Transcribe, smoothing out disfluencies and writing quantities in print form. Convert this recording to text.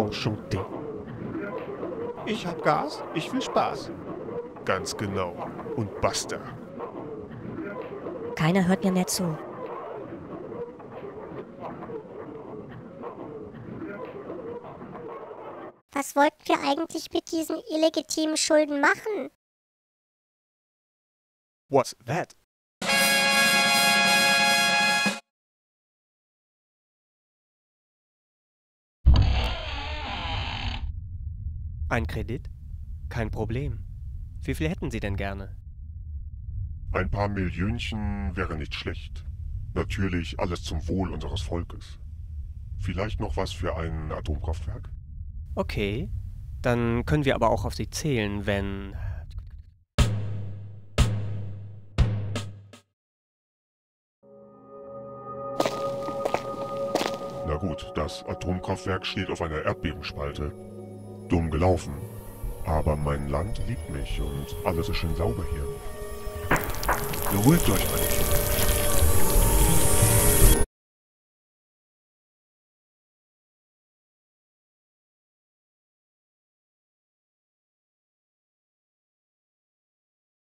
Enchanté. Ich hab Gas, ich will Spaß. Ganz genau. Und basta. Keiner hört mir mehr zu. Was wollten wir eigentlich mit diesen illegitimen Schulden machen? What's that? Ein Kredit? Kein Problem. Wie viel hätten Sie denn gerne? Ein paar Millionchen wäre nicht schlecht. Natürlich alles zum Wohl unseres Volkes. Vielleicht noch was für ein Atomkraftwerk? Okay, dann können wir aber auch auf Sie zählen, wenn... Na gut, das Atomkraftwerk steht auf einer Erdbebenspalte. Dumm gelaufen. Aber mein Land liebt mich und alles ist schön sauber hier. Beruhigt euch, meine Kinder.